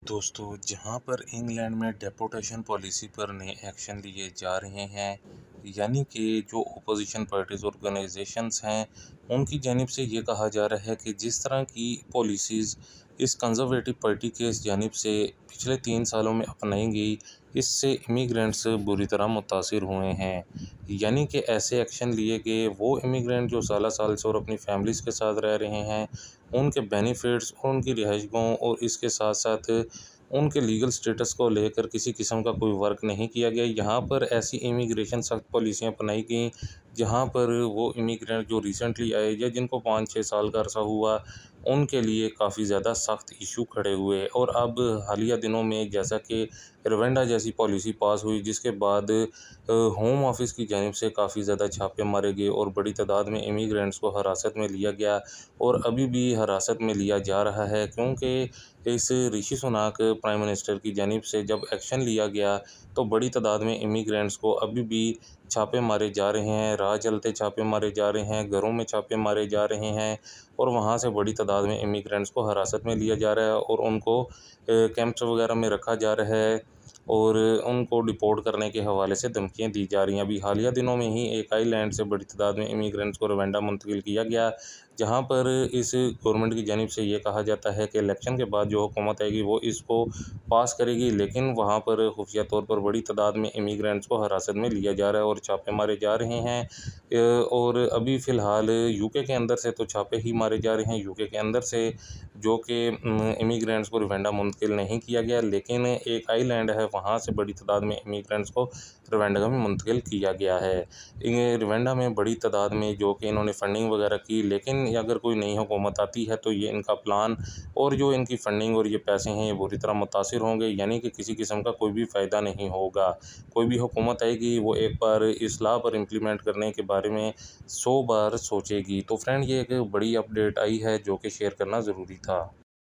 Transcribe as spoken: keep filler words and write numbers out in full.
दोस्तों, जहां पर इंग्लैंड में डेपोटेशन पॉलिसी पर नए एक्शन लिए जा रहे हैं, यानी कि जो ओपोजिशन पार्टीज ऑर्गेनाइजेशंस हैं, उनकी जानिब से ये कहा जा रहा है कि जिस तरह की पॉलिसीज़ इस कंजर्वेटिव पार्टी के जानिब से पिछले तीन सालों में अपनाई गई, इससे इमिग्रेंट्स बुरी तरह मुतासिर हुए हैं। यानी कि ऐसे एक्शन लिए गए, वो इमिग्रेंट जो साल साल से और अपनी फैमिलीज़ के साथ रह रहे हैं, उनके बेनिफिट्स और उनकी रिहाइशगाहों और इसके साथ साथ उनके लीगल स्टेटस को लेकर किसी किस्म का कोई वर्क नहीं किया गया। यहाँ पर ऐसी इमिग्रेशन सख्त पॉलिसियाँ अपनाई गई, जहाँ पर वो इमिग्रेंट जो रिसेंटली आए या जिनको पाँच छः साल का अरसा हुआ, उनके लिए काफ़ी ज़्यादा सख्त इशू खड़े हुए। और अब हालिया दिनों में जैसा कि रवेंडा जैसी पॉलिसी पास हुई, जिसके बाद होम ऑफिस की जानिब से काफ़ी ज़्यादा छापे मारे गए और बड़ी तादाद में इमिग्रेंट्स को हिरासत में लिया गया और अभी भी हिरासत में लिया जा रहा है, क्योंकि इस ऋषि सुनाक प्राइम मिनिस्टर की जानिब से जब एक्शन लिया गया तो बड़ी तादाद में इमिग्रेंट्स को अभी भी छापे मारे जा रहे हैं, राह चलते छापे मारे जा रहे हैं, घरों में छापे मारे जा रहे हैं और वहाँ से बड़ी तादाद में इमिग्रेंट्स को हिरासत में लिया जा रहा है और उनको कैंप्स वगैरह में रखा जा रहा है और उनको डिपोर्ट करने के हवाले से धमकियाँ दी जा रही हैं। अभी हालिया दिनों में ही एक आइलैंड से बड़ी तादाद में इमिग्रेंट्स को रवांडा मुंतकिल किया गया, जहां पर इस गवर्नमेंट की जानिब से ये कहा जाता है कि इलेक्शन के बाद जो हुकूमत आएगी वो इसको पास करेगी, लेकिन वहां पर खुफिया तौर पर बड़ी तादाद में इमिग्रेंट्स को हिरासत में लिया जा रहा है और छापे मारे जा रहे हैं। और अभी फ़िलहाल यूके के अंदर से तो छापे ही मारे जा रहे हैं, यूके के अंदर से जो कि इमिग्रेंट्स को रवांडा मुंतकिल नहीं किया गया, लेकिन एक आइलैंड है वहाँ से बड़ी तादाद में इमिग्रेंट्स को रवांडा में मुंतकिल किया गया है। रवांडा में बड़ी तादाद में जो कि इन्होंने फ़ंडिंग वगैरह की, लेकिन अगर कोई नई हुकूमत आती है तो ये इनका प्लान और जो इनकी फ़ंडिंग और ये पैसे हैं ये बुरी तरह मुतासिर होंगे, यानी कि किसी किस्म का कोई भी फ़ायदा नहीं होगा। कोई भी हुकूमत आएगी वो एक बार इस्लाह पर इम्प्लीमेंट करने के बारे में सौ बार सोचेगी। तो फ्रेंड, ये एक बड़ी अपडेट आई है जो कि शेयर करना ज़रूरी था।